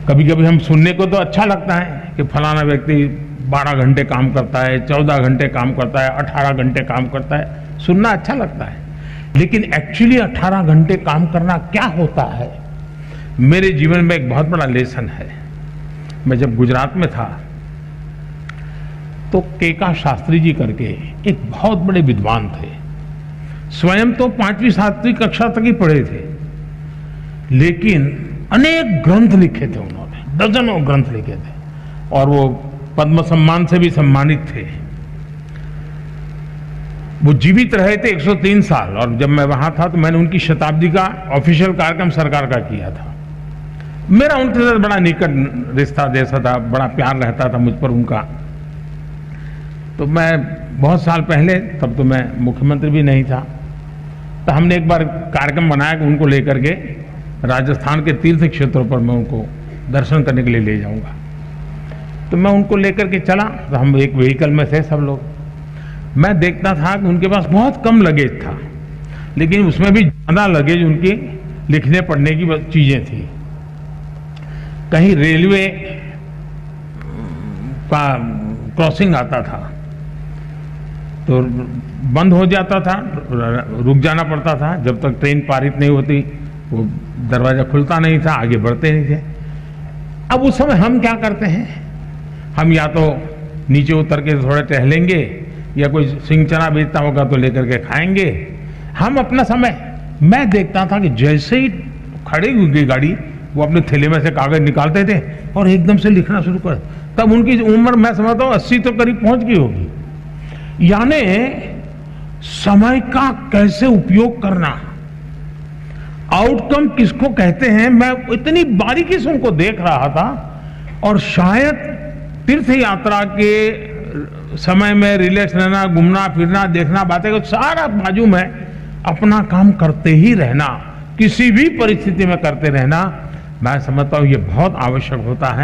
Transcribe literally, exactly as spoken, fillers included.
कभी कभी हम सुनने को तो अच्छा लगता है कि फलाना व्यक्ति बारह घंटे काम करता है, चौदह घंटे काम करता है, अठारह घंटे काम करता है, सुनना अच्छा लगता है। लेकिन एक्चुअली अठारह घंटे काम करना क्या होता है, मेरे जीवन में एक बहुत बड़ा लेसन है। मैं जब गुजरात में था तो केका शास्त्री जी करके एक बहुत बड़े विद्वान थे। स्वयं तो पांचवी सातवीं कक्षा तक ही पढ़े थे, लेकिन अनेक ग्रंथ लिखे थे उन्होंने, दर्जनों ग्रंथ लिखे थे, और वो पद्म सम्मान से भी सम्मानित थे। वो जीवित रहे थे एक सौ तीन साल, और जब मैं वहां था तो मैंने उनकी शताब्दी का ऑफिशियल कार्यक्रम सरकार का किया था। मेरा उनके साथ बड़ा निकट रिश्ता जैसा था, बड़ा प्यार रहता था मुझ पर उनका। तो मैं बहुत साल पहले, तब तो मैं मुख्यमंत्री भी नहीं था, तो हमने एक बार कार्यक्रम बनाया कि उनको लेकर के राजस्थान के तीर्थ क्षेत्रों पर मैं उनको दर्शन करने के लिए ले जाऊंगा। तो मैं उनको लेकर के चला, तो हम एक व्हीकल में थे सब लोग। मैं देखता था कि उनके पास बहुत कम लगेज था, लेकिन उसमें भी ज्यादा लगेज उनकी लिखने पढ़ने की चीजें थी। कहीं रेलवे का क्रॉसिंग आता था तो बंद हो जाता था, रुक जाना पड़ता था जब तक ट्रेन पारित नहीं होती, वो दरवाजा खुलता नहीं था, आगे बढ़ते नहीं थे। अब उस समय हम क्या करते हैं, हम या तो नीचे उतर के थोड़ा टहलेंगे, या कोई सिंह चना बेचता होगा तो लेकर के खाएंगे। हम अपना समय, मैं देखता था कि जैसे ही खड़ी हुई गाड़ी, वो अपने थैले में से कागज निकालते थे और एकदम से लिखना शुरू कर। तब उनकी उम्र मैं समझता हूँ अस्सी तो करीब पहुंच गई होगी। यानी समय का कैसे उपयोग करना, आउटकम किसको कहते हैं, मैं इतनी बारीकी से उनको देख रहा था। और शायद तीर्थ यात्रा के समय में रिलैक्स रहना, घूमना फिरना, देखना, बातें को सारा बाजू में अपना काम करते ही रहना, किसी भी परिस्थिति में करते रहना, मैं समझता हूं ये बहुत आवश्यक होता है।